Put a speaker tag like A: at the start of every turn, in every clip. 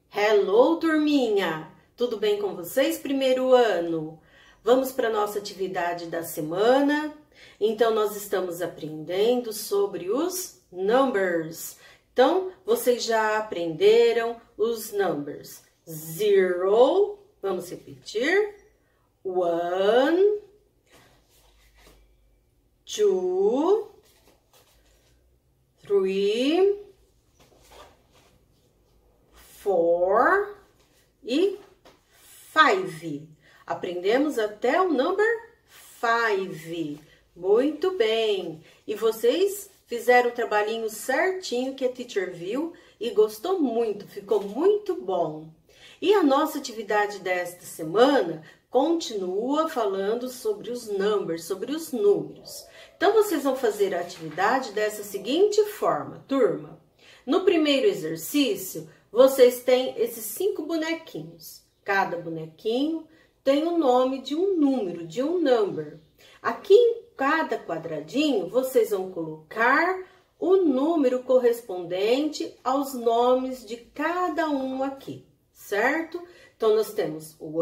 A: Hello, turminha! Tudo bem com vocês, primeiro ano? Vamos para a nossa atividade da semana. Então, nós estamos aprendendo sobre os numbers. Então, vocês já aprenderam os numbers. 0, vamos repetir. 1, 2, 3, 4 e 5. Aprendemos até o number 5. Muito bem. E vocês fizeram o trabalhinho certinho que a teacher viu e gostou muito, ficou muito bom. E a nossa atividade desta semana continua falando sobre os numbers, sobre os números. Então, vocês vão fazer a atividade dessa seguinte forma, turma. No primeiro exercício, vocês têm esses 5 bonequinhos. Cada bonequinho tem o nome de um número, de um number. Aqui em cada quadradinho, vocês vão colocar o número correspondente aos nomes de cada um aqui, certo? Então, nós temos 1,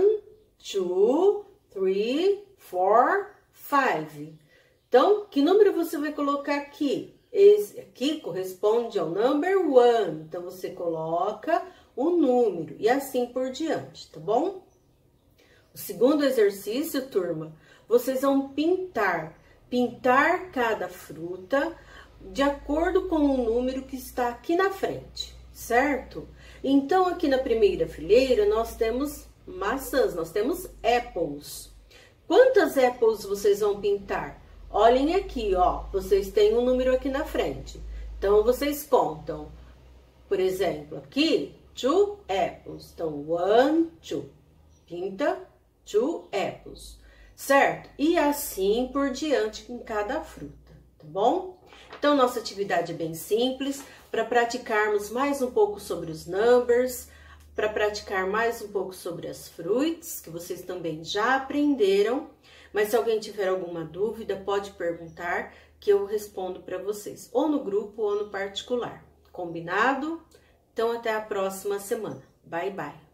A: 2, 3, 4, 5. Então, que número você vai colocar aqui? Esse aqui corresponde ao number 1. Então, você coloca o número e assim por diante, tá bom? O segundo exercício, turma, vocês vão pintar cada fruta de acordo com o número que está aqui na frente, certo? Então, aqui na primeira fileira, nós temos maçãs, nós temos apples. Quantas apples vocês vão pintar? Olhem aqui, ó, vocês têm um número aqui na frente. Então, vocês contam, por exemplo, aqui, 2 apples. Então, 1, 2. Pinta 2 apples, certo? E assim por diante em cada fruta, tá bom? Então, nossa atividade é bem simples, para praticarmos mais um pouco sobre os numbers, para praticar mais um pouco sobre as fruits, que vocês também já aprenderam. Mas se alguém tiver alguma dúvida, pode perguntar que eu respondo para vocês, ou no grupo ou no particular. Combinado? Então, até a próxima semana. Bye, bye!